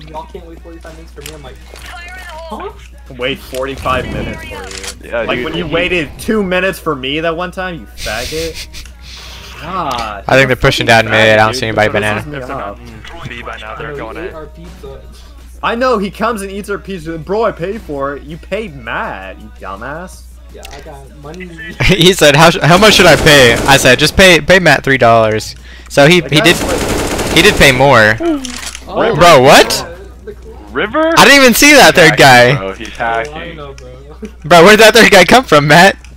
y'all can't wait 45 minutes for me. I'm like, huh? Wait 45 minutes for you. Yeah, Like dude, when you waited 2 minutes for me that one time, you faggot. God. I think they're pushing down mid. I don't see anybody banana. If they're not B by now, they're going ate in. our pizza. I know he comes and eats our pizza. Bro, I paid for it. You paid Matt, you dumbass. Yeah, I got money. He said, "How much should I pay?" I said, "Just pay Matt $3." So he did pay more. Oh, Bro, what? River? I didn't even see that third guy. Bro, he's I hacking. know, bro. Bro, where did that third guy come from, Matt?